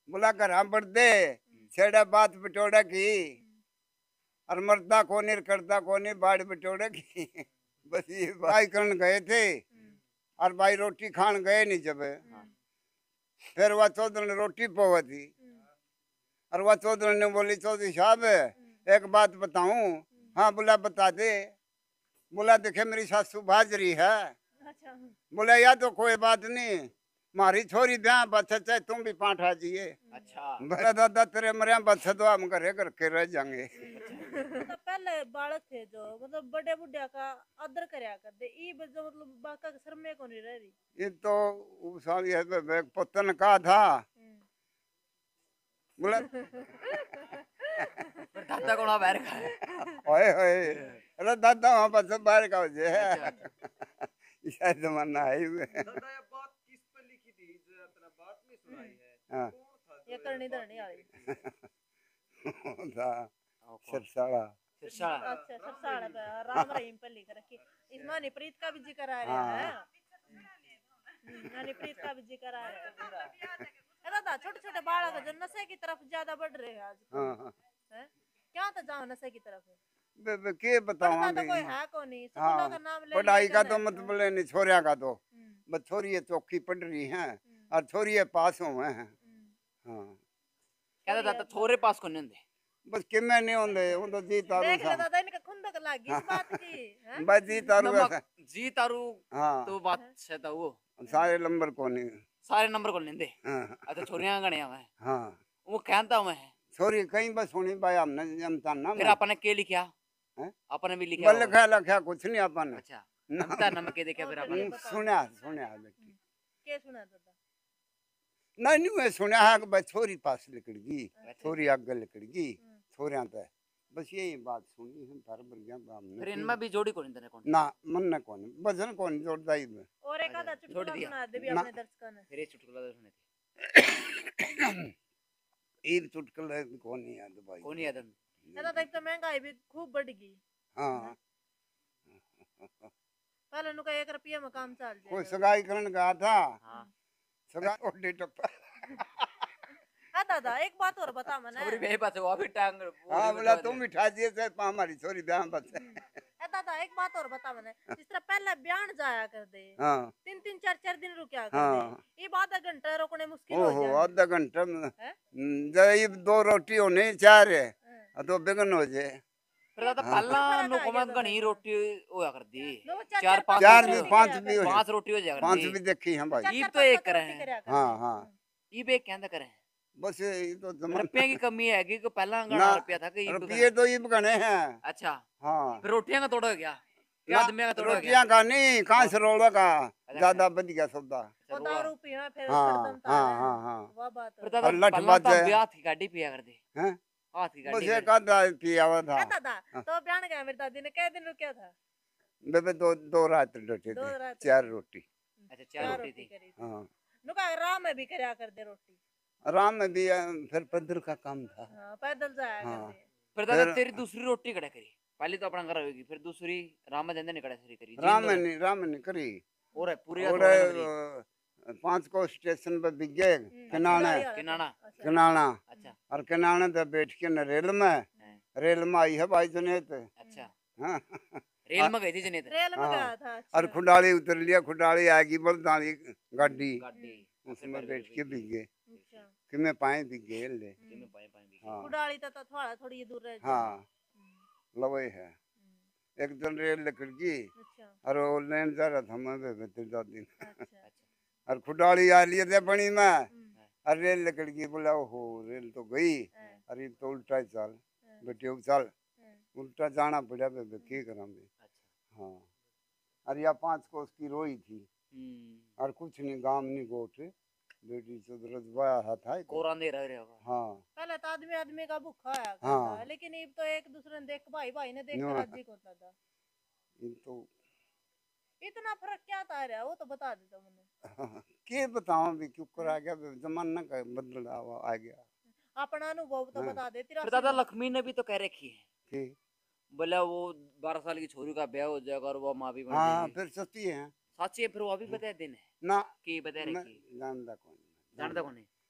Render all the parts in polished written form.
बोला घर बढ़ते छेड़ा बात बटोड़ा की और मरदा कोनी करता कोनी बाड़ बटोड़ा की। बस ये भाई करन गए थे और भाई रोटी खान गए नहीं जब फिर वह चौधरी ने रोटी पोवा थी और वह चौधरी ने बोली चौधरी साहब एक बात बताऊं। हाँ बोला बता दे। बोला देखे मेरी सासू भाजरी है। अच्छा। बोला या तो कोई बात नहीं मारी छोरी ब्याह बच्चे चाहे तुम भी पांठा जिए। अच्छा बोला दादा तेरे मरिया बच्चे तो हम घरे करके रह जाएंगे। मतलब पहले बालक थे जो मतलब बड़े बुढ़िया का आदर करया करते ई जो मतलब बाका के सर में को नहीं रह रही। ये तो साली है पुतन का था। बोला दादा को ना बाहर का है। ओए ओए अरे दादा वहाँ पर सब बाहर का हो जाए। अच्छा। शायद जमाना है ही में। दादा ये बात किस पे लिखी थी जो इतना बात नहीं सुनाई है। हाँ। कौन था जो ये करनी धरनी वाली था सरसाड़ा। सिरसाड़ा अच्छा सरसाड़ा पे राम रहीम पे लिख रखी इसमें निप्रीत का भी जिक्र आ रहा है। निप्रीत का भी जिक्र आ रहा है। दादा छोटे छोटे बालक जो नशे की तरफ ज्यादा बढ़ रहे हैं आज। हाँ हाँ क्या तो जाओ नशे की तरफ के बताऊँ तो कोई है को नहीं हाँ स्कूलों का नाम ले पढ़ाई का तो मतलब नहीं छोरिया का तो बस छोरी ये चौकी पढ़ रही हैं और छोरी ये पास हुए हैं। हाँ कहता दादा छोरे पास को नहीं होंगे बस कि मैं नहीं होंगे वो तो जी तारू देख ले सा दादा इनका खुंदक लगी इस बात की हैं? बस जी तारू नमक ऐसा जी तारू हाँ तो बात से था वो सारे नंबर को नहीं। सारे नंबर को लेंदे। हाँ अच्छा छोरियां गणे हमें हाँ वो कहता मैं छोरी कहीं बस होनी भाई हमने जमता ना फिर आपने के लिखा हैं? आपने भी लिखा बल लखा लखा कुछ नहीं अपन अच्छा नमता नमक के देखा फिर आपने सुना सुना बेटी के सुना दादा नहीं नहीं मैं सुना है कि बस छोरी पास निकल गई छोरी आगे निकल गई छोरियां तो बस यही बात सुनी हम पर बढ़ गया हमने फिर इनमें भी जोड़ी को नहीं देने कौन ना मन न कौन भजन कौन जोड़ता ही में और एक आधा चुटकुला सुना दे भी ना। अपने दर्शकों ने फिर ये चुटकुला तो सुने थे ईद चुटकुला कौन नहीं याद भाई कौन याद है दादा एक तो महंगाई भी खूब बढ़ गई हाँ पहले नुका 1 रुपया में काम चल कोई जाए सगाई करने गया था हां सगाई ओडी टप्पा हाँ दादा एक बात और बता मने छोरी बे पास वो भी टांग हाँ बोला तुम मिठा दिए से हमारी छोरी ब्याह बस दादा एक बात और बता मने जिस तरह पहले ब्यान जाया कर दे हाँ 3 4 दिन रुकया कर हाँ दे ये आधा घंटा रोकने मुश्किल हो ओहो जाए आधा घंटा में हैं? जब 2 रोटी होने 4 है तो बिगन हो जाए फिर दादा पल्ला नो कमन गणी रोटी होया कर दी दो 4 5 चार भी 5 भी हो 5 रोटी हो जाएगा 5 भी देखी हैं भाई ये तो एक करे हैं हाँ हाँ ये बे कहंदा करे हैं बस ये तो जमाना रुपये की कमी है कि पहला ना, गणा रुपया था कि ये रुपये तो ये बने हैं अच्छा हाँ फिर रोटियां का तोड़ा हो गया क्या आदमी का तोड़ा हो गया रोटियां का नहीं कहाँ से रोड़ा का ज्यादा बच गया सौदा वो दारू पिया फिर हाँ सरदम हाँ तारा हाँ हाँ वो बात फिर है दादा और लठ पहला तो बाजे। ब्याह थी गाड़ी पिया कर दे हैं हाथ की बस गाड़ी एक आधा पिया हुआ था दादा तो ब्यान गया मेरी दादी ने कई दिन रुकया था बेबे दो रात रोटी दो थी रात 4 रोटी अच्छा 4 रोटी थी करी थी हाँ नुका राम में भी करया कर दे रोटी आराम में भी फिर पैदल का काम था हाँ पैदल जाया कर हाँ। दे फिर दादा तेरी दूसरी रोटी कड़ा करी पहले तो अपना घर होगी फिर दूसरी रामा जंदे ने कड़ा सरी करी राम ने करी और है पूरी और 5 को स्टेशन पे बिक गए किनाने किनाना किनाना अच्छा और किनाने तो बैठ के न रेल में आई है भाई जुनेद अच्छा हाँ रेल में गई थी जने रेल में हाँ। गया था और खुडाली उतर लिया खुडाली आएगी बलदानी गाड़ी गाड़ी उसमें बैठ के बिक गए अच्छा कि मैं पाए बिक गए ले में पाए पाए भी हाँ उड़ाली तो थोड़ा थोड़ी दूर रह जाए हाँ लवे है एक दिन रेल निकल गई अच्छा और वो लेन जा रहा था मैं बेहतर दिन अच्छा और खुडाली आ लिए थे बनी में और रेल निकल गई बोला ओहो रेल तो गई अरे तो उल्टा चल बेटे चल उल्टा जाना पड़ा बेबे की करा मैं हाँ और या 5 को उसकी रोई थी और कुछ नहीं गाम नहीं गोट बेटी चौधरी वाया था कोरा दे रहे होगा हाँ पहले तो आदमी आदमी का भूखा है हाँ। लेकिन अब तो एक दूसरे ने देख भाई भाई ने देख नो। कर राजी होता था इन तो इतना फर्क क्या था रहा वो तो बता देता मैंने के बताऊं भी क्यों करा गया जमाना का बदलाव आ गया अपना अनुभव तो हाँ। बता दे फिर दादा लक्ष्मी ने भी तो कह रखी है कि बोला वो 12 साल की छोरी का ब्याह हो जाएगा और वो माँ भी बन हाँ जाएगी फिर सस्ती है सच्ची है फिर वो अभी बता देने ना कि बता मैं रखी जानता कौन जानता कौन है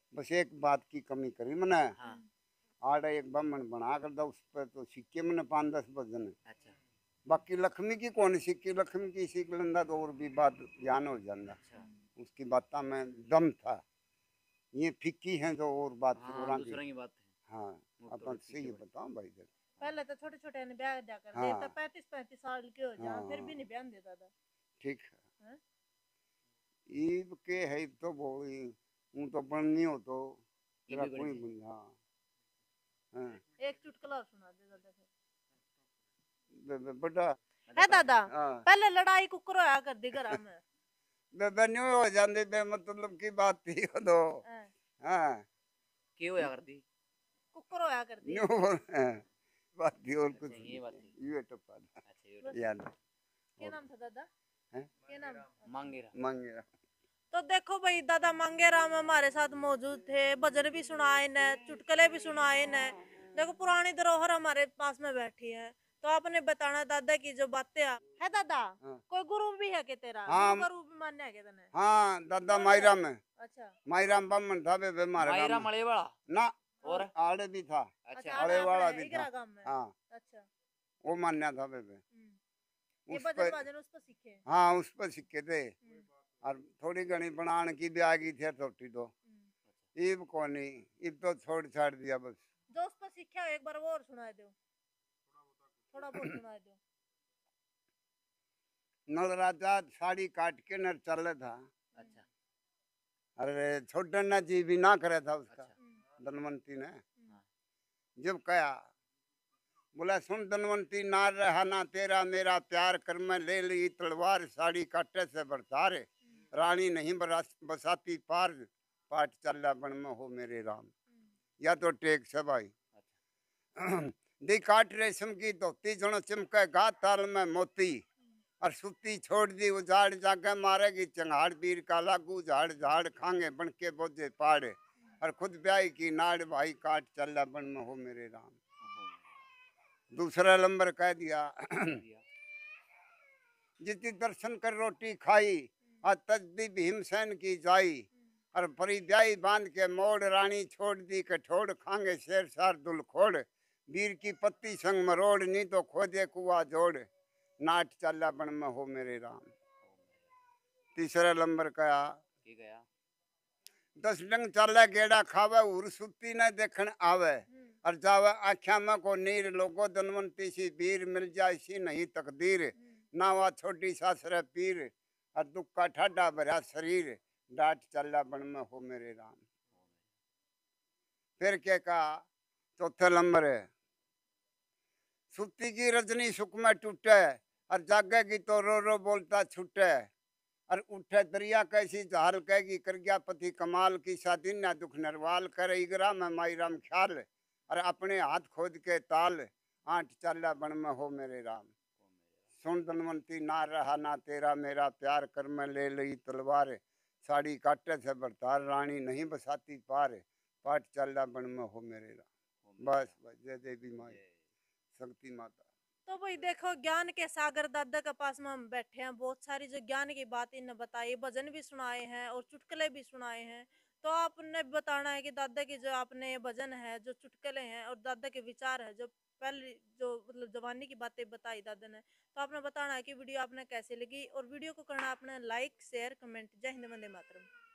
बस एक बात की कमी करी मैंने, हाँ आड़ एक ब्राह्मण बना कर दो, उस पर तो सिक्के मैंने 5-10 वजन है। अच्छा बाकी लक्ष्मी की कौन सिक्की, लक्ष्मी की सीख लेंदा तो और भी बात ज्ञान हो जाता। अच्छा उसकी बातों में दम था, ये फिक्की है तो और बात फिर हाँ औरा की। दूसरा की बात है हाँ वो तो अपन ठीक सही है बताओ भाई देख। पहले तो छोटे छोटे ने ब्याह जा कर हाँ। दे, तो 35-35 साल के हो जा हाँ। फिर भी नहीं ब्याह देता था। ठीक है, हैं? ईब के है तो बोली हूँ तो बननी हो तो तेरा ईब कोई बड़ी बन। हाँ हाँ एक चुटकुला सुना दे दादा फिर। बेटा। है दादा, हाँ पहले लड़ाई कुकर होया कर दी घर में। बे न्यू हो जाती बे, मतलब की बात थी वो तो। हैं, हाँ क्यों होया करती कुकर होया कर दी। न्यू बात थी और कुछ अच्छा ये बात थी ये टप्पा था। अच्छा ये बस। याद क्या नाम था दादा? हैं? क्या नाम? मांगे रहा मांगे। तो देखो भाई, दादा मांगे राम हमारे साथ मौजूद थे, भजन भी सुनाए ने, चुटकुले भी सुनाए ने। देखो पुरानी धरोहर हमारे पास में बैठी है, तो आपने बताना दादा की जो बातें है दादा। हाँ। कोई गुरु भी है के तेरा? हाँ। गुरु का रूप भी मान्य है के तने? हाँ दादा कौन मायरा है? में, अच्छा मायरा ब्राह्मण था बे हमारे मायरा गाँव में। मले वाला ना और आड़े भी था। अच्छा आड़े अरे वाला अपने भी इगरा था। गांव में। हाँ अच्छा। वो मान्या था बे। ये उस भजन पर भजन उस पर सीखे। हाँ उस पर सिक्के थे। हम्म, और थोड़ी घनी बनाने की भी आ गई थी छोटी तो। ईब को नहीं, ईब तो छोड़ छाड़ दिया बस। जो उस पर सीखा हो एक बार वो और सुना दो, थोड़ा बहुत सुना दो। नल राजा साड़ी काट के नर चल था। अच्छा अरे छोड़ना जी भी ना करे था उसका। अच्छा धनवंती ने हाँ जब कहा, बोला सुन धनवंती, नार रहा ना तेरा मेरा प्यार कर, मैं ले ली तलवार साड़ी काटे से बरसार, रानी नहीं बसाती पार, पाठ चल बन में हो मेरे राम। या तो टेक से भाई दी काट रेशम की धोती, जनो चिमके गा ताल में मोती, और सुती छोड़ दी उजाड़ जाके मारेगी चंगाड़, पीर का लागू झाड़ झाड़ खांगे बन के बोझे पाड़, और खुद ब्याही की नाड़ भाई काट चल बन में हो मेरे राम। दूसरा नंबर कह दिया दिया जिति दर्शन कर रोटी खाई, और तजदी भीमसेन की जाई, और परी ब्याई बांध के मोड़, रानी छोड़ दी कठोड़, खांगे शेर सार दुल खोड़, वीर की पत्ती संग मरोड़, नी तो खोदे कुआ जोड़, नाट चला बन में हो मेरे राम। तीसरा नंबर कहा की गया 10 डंग चाले गेड़ा खावे, उर सुती न देखन आवे, और जावे आख्या में को नीर, लोगो धनवंती सी वीर, मिल जाए सी नहीं तकदीर, ना वा छोटी सासरे पीर, और दुख का ठाडा भरा शरीर, डांट चला बन में हो मेरे राम। फिर क्या कहा चौथे नंबर है, सुती की रजनी सुख में टूटे, और जागेगी तो रो रो बोलता छूटे, और उठे दरिया कैसी जहाल कहेगी, कर गया पति कमाल की शादी ना दुख नरवाल, कर इगरा में माई राम ख्याल, और अपने हाथ खोद के ताल, आठ चाला बन में हो मेरे राम। सुन धनवंती, ना रहा ना तेरा मेरा प्यार कर, मैं ले ली तलवार, साड़ी काटे से बरतार, रानी नहीं बसाती पार, पाठ चाला बन में हो मेरे राम। बस बस जय देवी माई शक्ति माता। तो भाई देखो, ज्ञान के सागर दादा के पास में हम बैठे हैं, बहुत सारी जो ज्ञान की बात इन्हें बताई, भजन भी सुनाए हैं और चुटकुले भी सुनाए हैं। तो आपने बताना है कि दादा की जो आपने भजन है, जो चुटकुले हैं और दादा के विचार है, जो पहले जो मतलब जवानी की बातें बताई दादा ने, तो आपने बताना है कि वीडियो आपने कैसे लगी, और वीडियो को करना आपने लाइक शेयर कमेंट। जय हिंद वंदे मातरम।